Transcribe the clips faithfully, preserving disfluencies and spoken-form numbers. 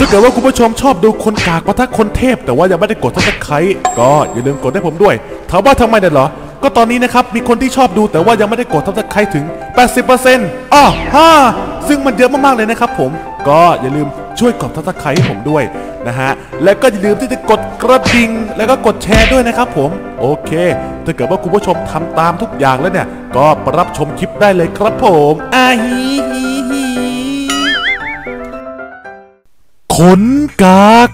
าเกิดว่าคุณผู้ชมชอบดูคนกากปะทะคนเทพแต่ว่ายังไม่ได้กดซับสไครต์ก็อย่าลืมกดให้ผมด้วยถามว่าทำไมเนี่ยเหรอก็ตอนนี้นะครับมีคนที่ชอบดูแต่ว่ายังไม่ได้กดซับสไครต์ถึง แปดสิบเปอร์เซ็นต์ อ้อฮ่าซึ่งมันเยอะมากๆเลยนะครับผมก็อย่าลืมช่วยกดซับสไครต์ให้ผมด้วยนะฮะและก็อย่าลืมที่จะกดกระดิ่งแล้วก็กดแชร์ด้วยนะครับผมโอเคถ้าเกิดว่าคุณผู้ชมทำตามทุกอย่างแล้วเนี่ยก็รับชมคลิปได้เลยครับผมอาฮีฮีฮีขนกาก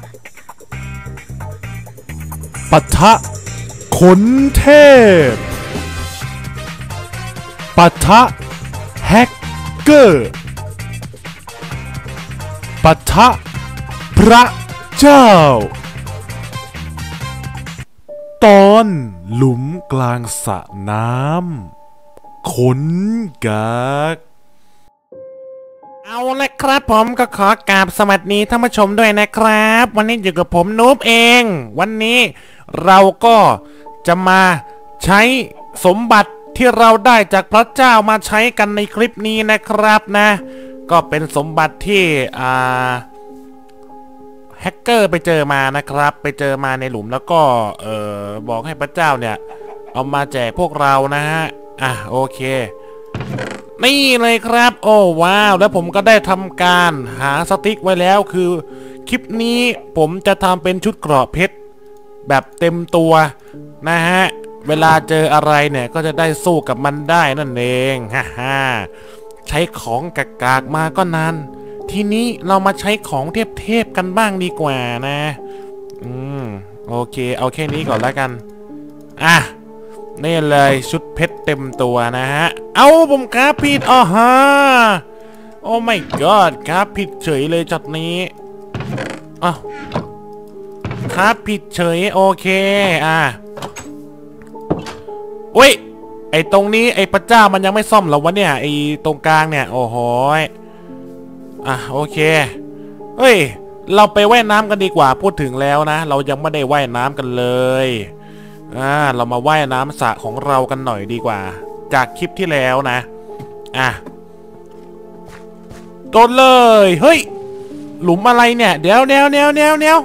ปะทะขนเทพปะทะแฮกเกอร์ปะทะพระเจ้าตอนหลุมกลางสระน้ำขนกากเอาละครับผมก็ขอกราบสวัสดีท่านผู้ชมด้วยนะครับวันนี้อยู่กับผมนูบเองวันนี้เราก็จะมาใช้สมบัติที่เราได้จากพระเจ้ามาใช้กันในคลิปนี้นะครับนะก็เป็นสมบัติที่อ่าแฮกเกอร์ไปเจอมานะครับไปเจอมาในหลุมแล้วก็เอ่อบอกให้พระเจ้าเนี่ยเอามาแจกพวกเรานะฮะอ่ะโอเคนี่เลยครับโอ้ว้าวแล้วผมก็ได้ทำการหาสติ๊กไว้แล้วคือคลิปนี้ผมจะทำเป็นชุดเกราะเพชรแบบเต็มตัวนะฮะเวลาเจออะไรเนี่ยก็จะได้สู้กับมันได้นั่นเองฮ่าฮ่าใช้ของกากๆมาก็นานทีนี้เรามาใช้ของเทพๆกันบ้างดีกว่านะอืมโอเคเอาแค่นี้ก่อนแล้วกันอ่ะนี่เลยชุดเพชรเต็มตัวนะฮะเอาผมครับผิดอ๋อฮะโอ้ my god ครับผิดเฉยเลยจัดนี้อ้าวครับผิดเฉยโอเคอ่ะอุ้ยไอตรงนี้ไอพระเจ้ามันยังไม่ซ่อมหรอวะเนี่ยไอตรงกลางเนี่ยโอ้โหอ่ะโอเคเฮ้ยเราไปว่ายน้ำกันดีกว่าพูดถึงแล้วนะเรายังไม่ได้ว่ายน้ำกันเลยอ่าเรามาว่ายน้ำสระของเรากันหน่อยดีกว่าจากคลิปที่แล้วนะอ่ะโดนเลยเฮ้ยหลุมอะไรเนี่ยเดี๋ยวเดี๋ยวเดี๋ยวเดี๋ยวเดี๋ยว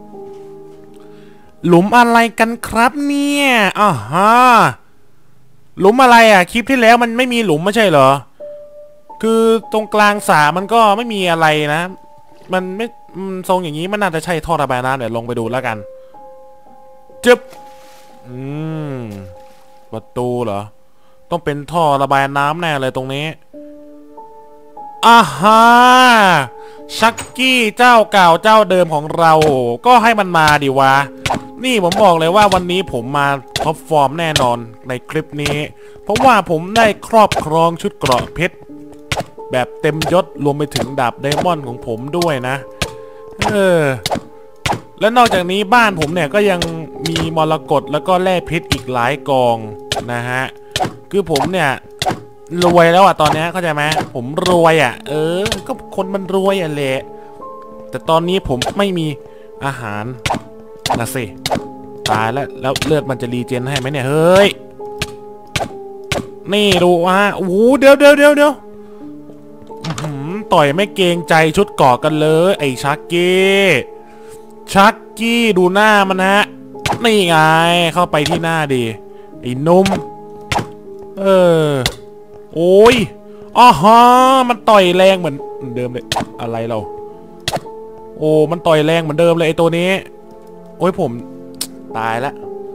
หลุมอะไรกันครับเนี่ยอ่าฮะหลุมอะไรอ่ะคลิปที่แล้วมันไม่มีหลุมไม่ใช่เหรอคือตรงกลางสระมันก็ไม่มีอะไรนะมันไม่ทรงอย่างนี้มันน่าจะใช่ท่อระบายน้ำเดี๋ยวลงไปดูแล้วกันจึ๊บอืมประตูเหรอต้องเป็นท่อระบายน้ำแน่เลยตรงนี้อ่าฮะชักกี้เจ้าเก่าเจ้าเดิมของเราก็ให้มันมาดิวะนี่ผมบอกเลยว่าวันนี้ผมมาท็อปฟอร์มแน่นอนในคลิปนี้เพราะว่าผมได้ครอบครองชุดเกราะเพชรแบบเต็มยศรวมไปถึงดาบไดมอนด์ของผมด้วยนะเออและนอกจากนี้บ้านผมเนี่ยก็ยังมีมรกตแล้วก็แร่เพชรอีกหลายกองนะฮะคือผมเนี่ยรวยแล้วอ่ะตอนนี้เข้าใจไหมผมรวยอ่ะเออก็คนมันรวยอ่ะแหละแต่ตอนนี้ผมไม่มีอาหารนะสิตายแล้วแล้วเลือดมันจะรีเจนให้ไหมเนี่ยเฮ้ยนี่ดูอ่ะโอ้โหเดี๋ยวเดี๋ยวเดี๋ยวเดี๋ยวต่อยไม่เกรงใจชุดเกาะกันเลยไอ้ชักกี้ชักกี้ดูหน้ามันฮะนี่ไงเข้าไปที่หน้าดิไอ้นุ่มเออโอ้ยอ๋อฮะมันต่อยแรงเหมือนเดิมเลยอะไรเราโอ้มันต่อยแรงเหมือนเดิมเลยไอ้ตัวนี้โอ้ยผมตายแล้ว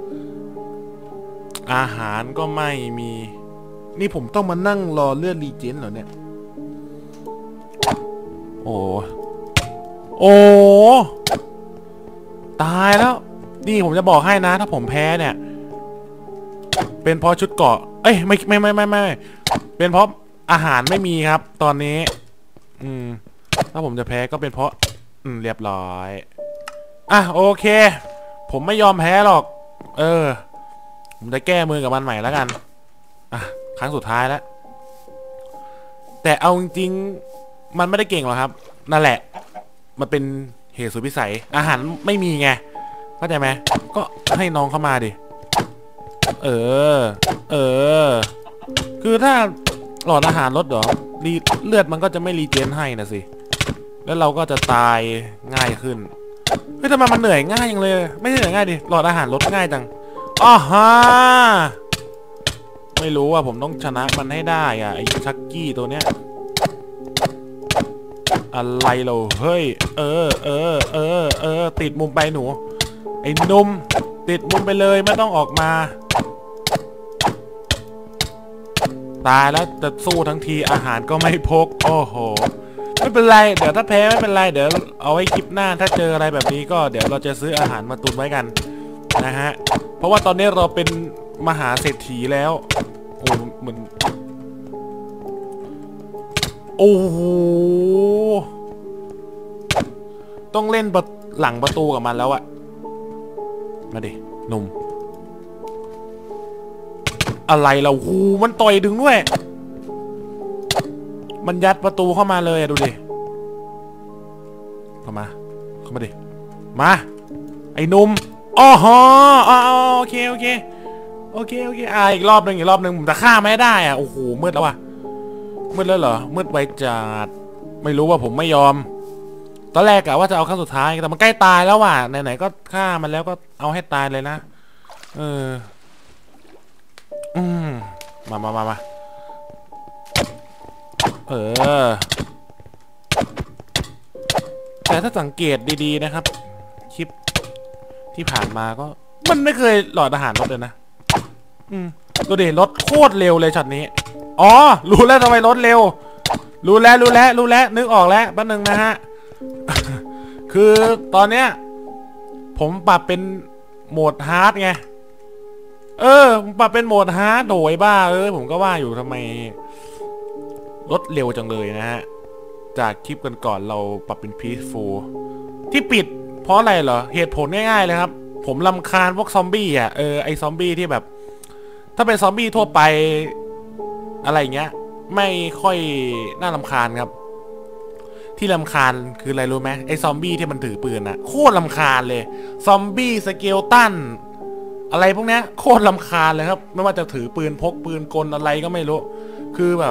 อาหารก็ไม่มีนี่ผมต้องมานั่งรอเลือดรีเจนเหรอเนี่ยโอ้โอ้ตายแล้วนี่ผมจะบอกให้นะถ้าผมแพ้เนี่ยเป็นเพราะชุดเกราะเอ้ยไม่ไม่ไม่ไม่ไม่เป็นเพราะอาหารไม่มีครับตอนนี้อืมถ้าผมจะแพ้ก็เป็นเพราะอืมเรียบร้อยอ่ะโอเคผมไม่ยอมแพ้หรอกเออผมจะแก้มือกับมันใหม่แล้วกันอ่ะครั้งสุดท้ายแล้วแต่เอาจริงๆมันไม่ได้เก่งหรอกครับนั่นแหละมันเป็นเหตุสุดวิสัยอาหารไม่มีไงเข้าใจไหมก็ให้น้องเข้ามาดิเออเออคือถ้าหลอดอาหารลดเหรอรีเลือดมันก็จะไม่รีเจนให้นะสิแล้วเราก็จะตายง่ายขึ้นเฮ้ยทำไมมันเหนื่อยง่ายจังเลยไม่ใช่เหนื่อยง่ายดิหลอดอาหารลดง่ายจังอ๋อฮะไม่รู้ว่าผมต้องชนะมันให้ได้อ่ะไอ้ชักกี้ตัวเนี้ยอะไรเราเฮ้ยเออเออเออเออติดมุมไปหนูไอ้นุ่มติดมุมไปเลยไม่ต้องออกมาตายแล้วจะสู้ทั้งทีอาหารก็ไม่พกโอ้โหไม่เป็นไรเดี๋ยวถ้าแพ้ไม่เป็นไรเดี๋ยวเอาไว้คลิปหน้าถ้าเจออะไรแบบนี้ก็เดี๋ยวเราจะซื้ออาหารมาตุนไว้กันนะฮะเพราะว่าตอนนี้เราเป็นมหาเศรษฐีแล้วโอ้เหมือนโอ้โหต้องเล่นหลังประตูกับมันแล้วอะมาดิหนุ่มอะไรเราหูมันต่อยถึงด้วยมันยัดประตูเข้ามาเลยดูดิเข้ามาเข้ามาดิมาไอ้หนุ่มอ๋อฮะอ๋อโอเคโอเคโอเคโอเคอ่ะอีกรอบหนึ่งอีกรอบหนึ่งผมจะฆ่าไม่ได้อ่ะโอ้โหมืดแล้วว่ะมืดแล้วเหรอมืดไวจัดไม่รู้ว่าผมไม่ยอมตอนแรกอะว่าจะเอาครั้งสุดท้ายแต่มันใกล้ตายแล้วว่ะไหนๆก็ฆ่ามันแล้วก็เอาให้ตายเลยนะเอออืมมามามามาเออแต่ถ้าสังเกตดีๆนะครับคลิปที่ผ่านมาก็มันไม่เคยหลอดอาหารลดเลยนะอืมดูดิรถโคตรเร็วเลยช็อตนี้อ๋อรู้แล้วทำไมรถเร็วรู้แล้วรู้แล้วรู้แล้วนึกออกแล้วแป๊บนึงนะฮะ คือตอนเนี้ยผมปรับเป็นโหมดฮาร์ดไงเออผมปรับเป็นโหมดฮาร์ดโดยบ้าเออผมก็ว่าอยู่ทำไมรถเร็วจังเลยนะฮะจากคลิปกันก่อนเราปรับเป็น peaceful ที่ปิดเพราะอะไรเหรอเหตุผลง่ายๆเลยครับผมรำคาญพวกซอมบี้อ่ะเออไอซอมบี้ที่แบบถ้าเป็นซอมบี้ทั่วไปอะไรเงี้ยไม่ค่อยน่ารำคาญครับที่รำคาญคืออะไรรู้ไหมไอซอมบี้ที่มันถือปืนอะโคตรรำคาญเลยซอมบี้สเกลตันอะไรพวกเนี้ยโคตรรำคาญเลยครับไม่ว่าจะถือปืนพกปืนกลอะไรก็ไม่รู้คือแบบ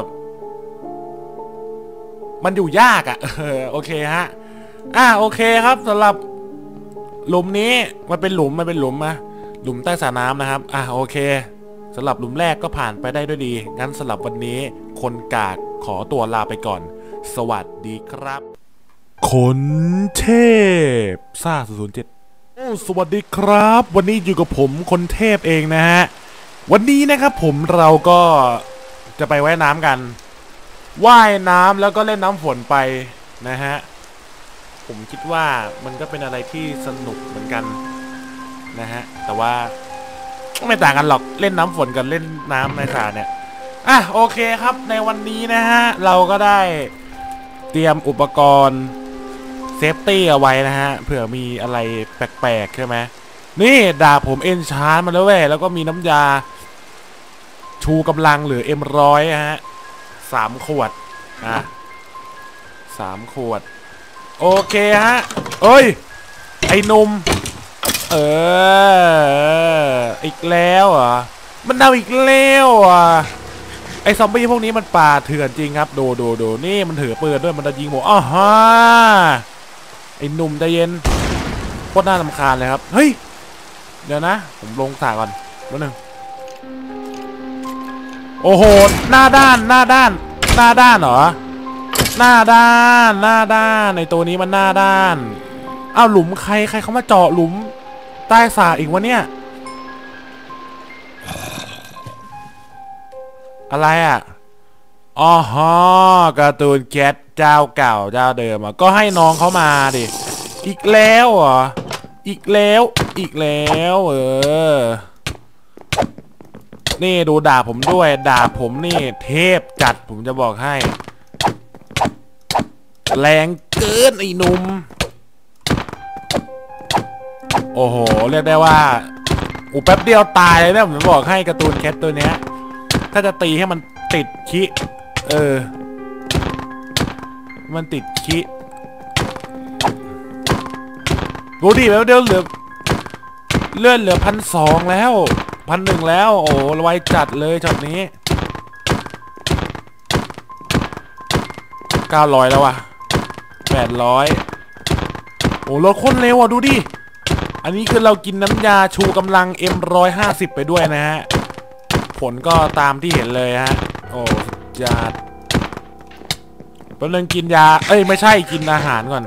มันอยู่ยากอะเออโอเคฮะอ่ะโอเคครับสำหรับหลุมนี้มันเป็นหลุมมันเป็นหลุมนะหลุมใต้สระน้ำนะครับอ่ะโอเคสำหรับหลุมแรกก็ผ่านไปได้ด้วยดีงั้นสำหรับวันนี้คนกากขอตัวลาไปก่อนสวัสดีครับคนเทพซ่าศูนย์เจ็ดสวัสดีครับวันนี้อยู่กับผมคนเทพเองนะฮะวันนี้นะครับผมเราก็จะไปว่ายน้ำกันว่ายน้ำแล้วก็เล่นน้ำฝนไปนะฮะผมคิดว่ามันก็เป็นอะไรที่สนุกเหมือนกันนะฮะแต่ว่าไม่ต่างกันหรอกเล่นน้ำฝนกับเล่นน้ำในสระเนี่ยอ่ะโอเคครับในวันนี้นะฮะเราก็ได้เตรียมอุปกรณ์เซฟตี้เอาไว้นะฮะเผื่อมีอะไรแปลกๆใช่ไหมนี่ดาบผมเอ็นชาร์จมาแล้วเว้ยแล้วก็มีน้ำยาชูกำลังหรือเอ็มร้อยฮะสามขวดอ่ะสามขวดโอเคฮะเอ้ยไอ้นุ่มเอออีกแล้วอ่ะมันเอาอีกแล้วอ่ะไอ้ซอมบี้พวกนี้มันป่าเถื่อนจริงครับดูดูดูนี่มันถือปืนด้วยมันจะยิงหมดอ้าฮะไอ้หนุ่มใจเย็นโคตรน่ารำคาญเลยครับเฮ้ยเดี๋ยวนะผมลงสระก่อนนิดนึงโอ้โหหน้าด้านหน้าด้านหน้าด้านเหรอหน้าด้านหน้าด้านในตัวนี้มันหน้าด้านอ้าวหลุมใครใครเขามาเจาะหลุมใต้สระอีกวะเนี่ยอะไรอ่ะอ๋อฮะการ์ตูนแคทเจ้าเก่าเจ้าเดิมอ่ะก็ให้น้องเขามาดิอีกแล้วเหรออีกแล้วอีกแล้วเออนี่ดูดาบผมด้วยดาบผมนี่เทพจัดผมจะบอกให้แรงเกินไอ้หนุ่มโอ้โหเรียกได้ว่าอูแป๊บเดียวตายเลยนะผมบอกให้การ์ตูนแคทตัวเนี้ยถ้าจะตีให้มันติดคิเออมันติดคิดูดิแล้วเดี๋ยวเหลือเลื่อนเหลือพันสองแล้วพันหนึ่งแล้วโอ้ไวจัดเลยช็อตนี้เก้าร้อยแล้วว่ะไปแปดร้อยโอ้รถโคตรเร็วอ่ะดูดิอันนี้คือเรากินน้ำยาชูกำลัง เอ็ม หนึ่งร้อยห้าสิบ ไปด้วยนะฮะผลก็ตามที่เห็นเลยฮะโอ้ยาแป๊บนึงกินยาเอ้ยไม่ใช่กินอาหารก่อน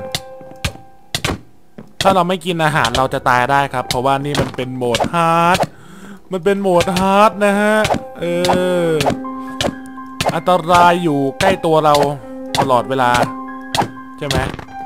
ถ้าเราไม่กินอาหารเราจะตายได้ครับเพราะว่านี่มันเป็นโหมดฮาร์ดมันเป็นโหมดฮาร์ดนะฮะเอออันตรายอยู่ใกล้ตัวเราตลอดเวลาใช่ไหม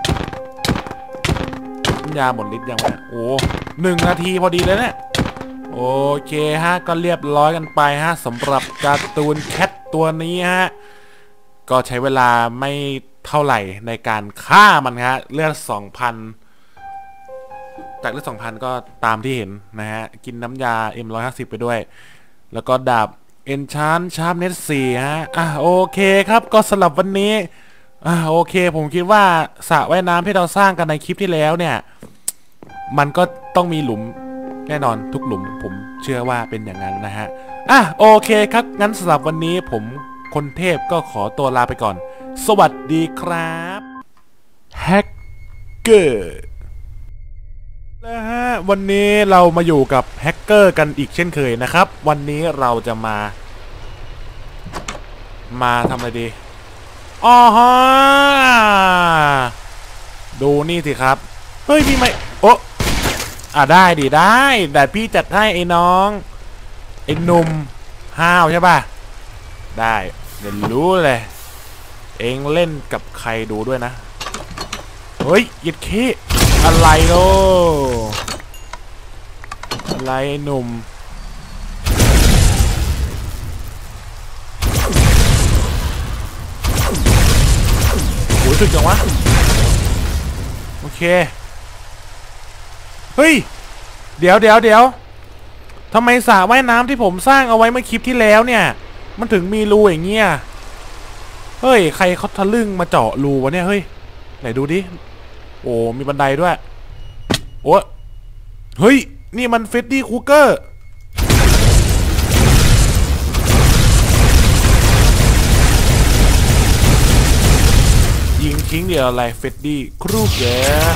ยาหมดฤทธิ์ยังไงโอ้หนึ่งนาทีพอดีเลยเนี่ยโอเคฮะก็เรียบร้อยกันไปฮะสำหรับการ์ตูนแคทตัวนี้ฮะก็ใช้เวลาไม่เท่าไหร่ในการฆ่ามันฮะเลือด สองพัน จากเลือด สองพัน ก็ตามที่เห็นนะฮะกินน้ำยา เอ็ม หนึ่งร้อยห้าสิบ ไปด้วยแล้วก็ดาบ Enchant Sharpness สี่ ฮะอ่ะโอเคครับก็สำหรับวันนี้อ่ะโอเคผมคิดว่าสระว่ายน้ำที่เราสร้างกันในคลิปที่แล้วเนี่ยมันก็ต้องมีหลุมแน่นอนทุกหลุมผมเชื่อว่าเป็นอย่างนั้นนะฮะอ่ะโอเคครับงั้นสำหรับวันนี้ผมคนเทพก็ขอตัวลาไปก่อนสวัสดีครับแฮกเกอร์นะฮะวันนี้เรามาอยู่กับแฮกเกอร์กันอีกเช่นเคยนะครับวันนี้เราจะมามาทำอะไรดีอ๋อฮะดูนี่สิครับเฮ้ยพี่ไม่โอ้อ่ะได้ดิได้แต่พี่จัดให้ไอ้น้องไอ้หนุ่มห้าวใช่ป่ะได้เดี๋ยวรู้เลยเองเล่นกับใครดูด้วยนะเฮ้ยยิดขี้อะไรโลอะไรหนุ่มโหถึกจังวะโอเคเฮ้ยเดี๋ยวเดี๋ยวเดี๋ยวทำไมสระว่ายน้ำที่ผมสร้างเอาไว้เมื่อคลิปที่แล้วเนี่ยมันถึงมีรูอย่างเงี้ยเฮ้ยใครเขาทะลึ่งมาเจาะรูวะเนี่ยเฮ้ยไหนดูดิโอ้มีบันไดด้วยโอ้เฮ้ยนี่มันเฟดดี้คูเกอร์ยิงทิ้งเดียวอะไรเฟดดี้ครูเกอร์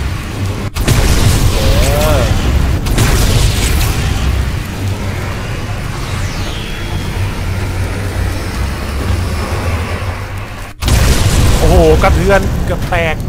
โอ้โหกระเทือนเกือบแตก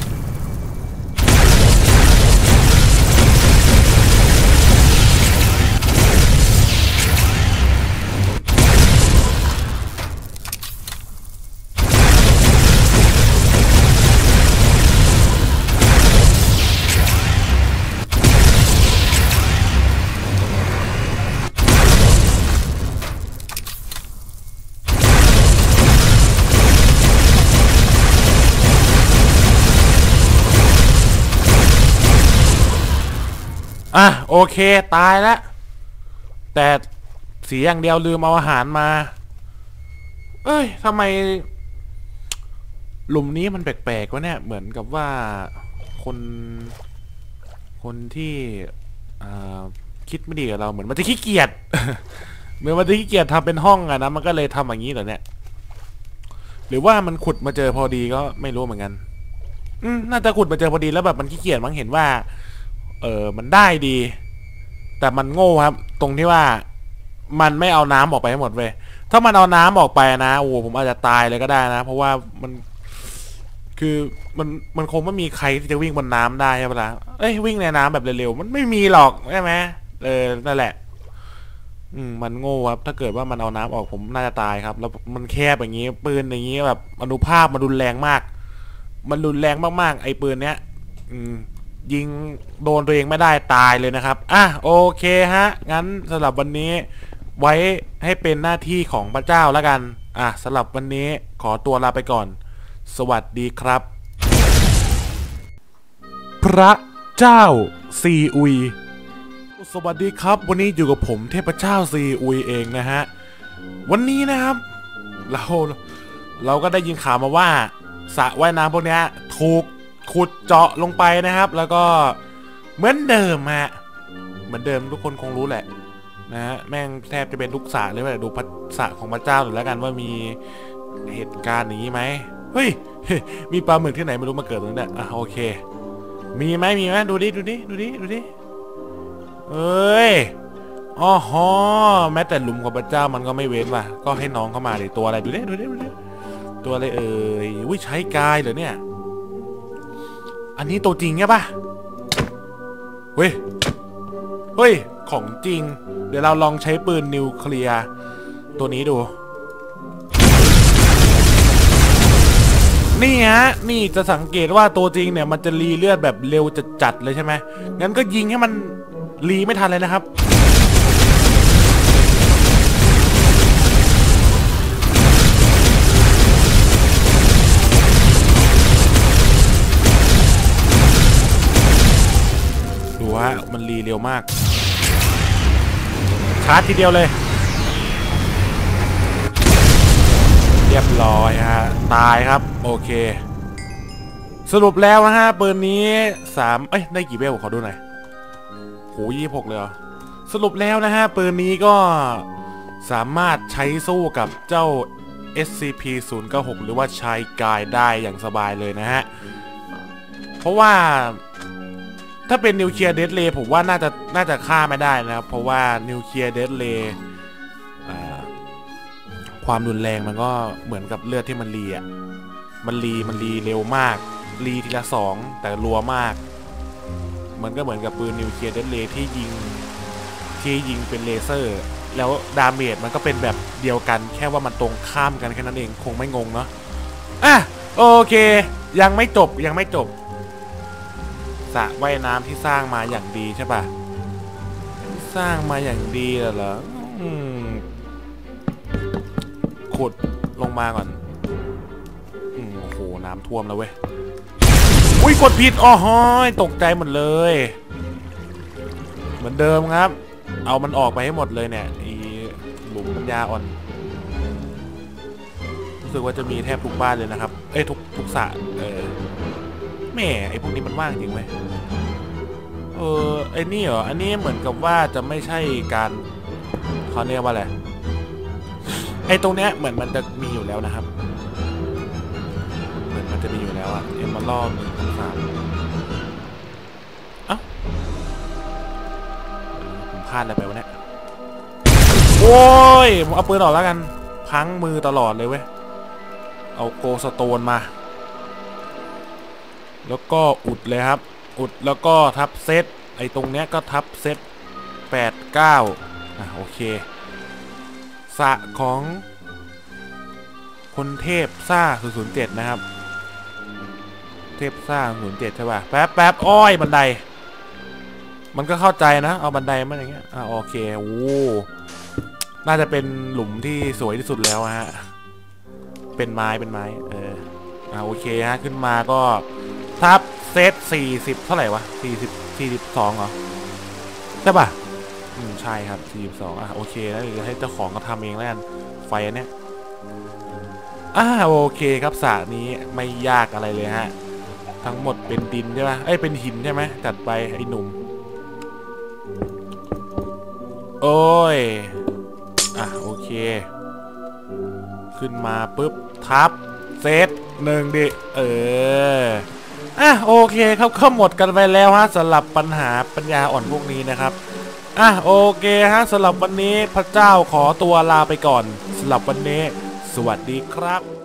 อ่ะโอเคตายแล้วแต่เสียอย่างเดียวลืมเอาอาหารมาเอ้ยทำไมหลุมนี้มันแปลกๆวะเนี่ยเหมือนกับว่าคนคนที่คิดไม่ดีกับเราเหมือนมันจะขี้เกียจเหมือนมันจะขี้เกียจทำเป็นห้องอะนะมันก็เลยทำอย่างนี้เหรอเนี่ยหรือว่ามันขุดมาเจอพอดีก็ไม่รู้เหมือนกันอืมน่าจะขุดมาเจอพอดีแล้วแบบมันขี้เกียจมั้งเห็นว่าเออมันได้ดีแต่มันโง่ครับตรงที่ว่ามันไม่เอาน้ำออกไปให้หมดเว้ยถ้ามันเอาน้ำออกไปนะโอ้ผมอาจจะตายเลยก็ได้นะเพราะว่ามันคือมันมันคงไม่มีใครที่จะวิ่งบนน้ำได้ใช่ปะล่ะเอ้ยวิ่งในน้ำแบบเร็วๆมันไม่มีหรอกใช่ไหมเออนั่นแหละอืมมันโง่ครับถ้าเกิดว่ามันเอาน้ำออกผมน่าจะตายครับแล้วมันแคบอย่างนี้ปืนอย่างนี้แบบอนุภาพมันรุนแรงมากมันรุนแรงมากๆไอ้ปืนเนี้ยอืมยิงโดนตัวเองไม่ได้ตายเลยนะครับอ่ะโอเคฮะงั้นสำหรับวันนี้ไว้ให้เป็นหน้าที่ของพระเจ้าแล้วกันอ่ะสำหรับวันนี้ขอตัวลาไปก่อนสวัสดีครับพระเจ้าซีอุยสวัสดีครับวันนี้อยู่กับผมเทพเจ้าซีอุยเองนะฮะวันนี้นะครับเราเราก็ได้ยินข่าวมาว่าสระว่ายน้ำพวกนี้ถูกขุดเจาะลงไปนะครับแล้วก็เหมือนเดิมฮะเหมือนเดิมทุกคนคงรู้แหละนะฮะแม่งแทบจะเป็นทุกสระเลยว่าดูสระของพระเจ้าหน่อยแล้วกันว่ามีเหตุการณ์อย่างนี้ไหมเฮ้ยมีปลาหมึกที่ไหนไม่รู้มาเกิดตรงนี้อ่ะโอเคมีไหมมีไหมดูดิดูดิดูดิดูดิเอ้ยอ๋อฮอแม้แต่หลุมของพระเจ้ามันก็ไม่เว้นว่ะก็ให้น้องเข้ามาดิตัวอะไรดูดิดูดิดูดิตัวอะไรเอ่ยวิใช้กายเหรอเนี่ยอันนี้ตัวจริงใช่ปะเฮ้ยเฮ้ยของจริงเดี๋ยวเราลองใช้ปืนนิวเคลียร์ตัวนี้ดูนี่ฮะนี่จะสังเกตว่าตัวจริงเนี่ยมันจะรีเลือดแบบเร็วจัดๆเลยใช่ไหมงั้นก็ยิงให้มันรีไม่ทันเลยนะครับดูฮะมันรีเร็วมากชาร์จทีเดียวเลยเรียบร้อยฮะตายครับโอเคสรุปแล้วนะฮะปืนนี้สามเอ้ยได้กี่เวลขอดูหน่อยโหยี่สิบหกเลยเหรอสรุปแล้วนะฮะปืนนี้ก็สามารถใช้สู้กับเจ้า เอส ซี พี ศูนย์ เก้า หก หรือว่าชายกายได้อย่างสบายเลยนะฮะเพราะว่าถ้าเป็นนิวเคลียร์เดดเลย์ผมว่าน่าจะน่าจะฆ่าไม่ได้นะครับเพราะว่านิวเคลียร์เดดเลย์ความรุนแรงมันก็เหมือนกับเลือดที่มันรีอ่ะมันรีมันรีเร็วมากรีทีละสองแต่รัวมากมันก็เหมือนกับปืนนิวเคลียร์เดดเลย์ที่ยิงที่ยิงเป็นเลเซอร์แล้วดาเมจมันก็เป็นแบบเดียวกันแค่ว่ามันตรงข้ามกันแค่นั้นเองคงไม่งงเนาะอ่ะโอเคยังไม่จบยังไม่จบสระว่ายน้ำที่สร้างมาอย่างดีใช่ป่ะสร้างมาอย่างดีเหรออืมขุดลงมาก่อนอืมโอ้โหน้ำท่วมแล้วเว้ยอุ้ยกดผิดอ๋อฮอยตกใจหมดเลยเหมือนเดิมครับเอามันออกไปให้หมดเลยเนี่ยอีหลุมปัญญาอ่อนรู้สึกว่าจะมีแทบทุกบ้านเลยนะครับเอ้ยทุกทุกสระเออแม่ไอพวกนี้มันว่างจริงไหมเออไอนี่เหรออันนี้เหมือนกับว่าจะไม่ใช่การเขาเรียกว่าอะไรไอตรงเนี้ยเหมือนมันจะมีอยู่แล้วนะครับเหมือนมันจะมีอยู่แล้วอะเอ็มมาล่อหนึ่งสามเอ้าผมพลาดอะไรไปวะเนี่ยโอ้ยผมเอาปืนออกแล้วกันพังมือตลอดเลยเว้ยเอาโกสโตนมาแล้วก็อุดเลยครับอุดแล้วก็ทับเซตไอตรงเนี้ยก็ทับเซตแปดเก้าอ่ะโอเคสระของคนเทพซ่าศูนย์ศูนย์เจ็ดนะครับเทพซ่าศูนย์เจ็ดใช่ป่ะแป๊บแป๊บอ้อยบันไดมันก็เข้าใจนะเอาบันไดมาอย่างเงี้ยอ่ะโอเคโอ้น่าจะเป็นหลุมที่สวยที่สุดแล้วฮะเป็นไม้เป็นไม้เอออ่ะโอเคฮะขึ้นมาก็ทับเซตสี่สิบเท่าไหร่วะสี่สิบสี่สิบสองเหรอใช่ป่ะอืมใช่ครับสี่สิบสองอ่ะโอเคแล้วเดี๋ยวให้เจ้าของก็ทำเองแล้วกันไฟอันเนี้ยอ่าโอเคครับสระนี้ไม่ยากอะไรเลยฮะทั้งหมดเป็นดินใช่ไหมเอ้ยเป็นหินใช่ไหมจัดไปไอ้หนุ่มโอ้ยอ่ะโอเคขึ้นมาปุ๊บทับเซตหนึ่งดิเอออ่ะโอเคครับก็หมดกันไปแล้วฮะสำหรับปัญหาปัญญาอ่อนพวกนี้นะครับอ่ะโอเคฮะสำหรับวันนี้พระเจ้าขอตัวลาไปก่อนสำหรับวันนี้สวัสดีครับ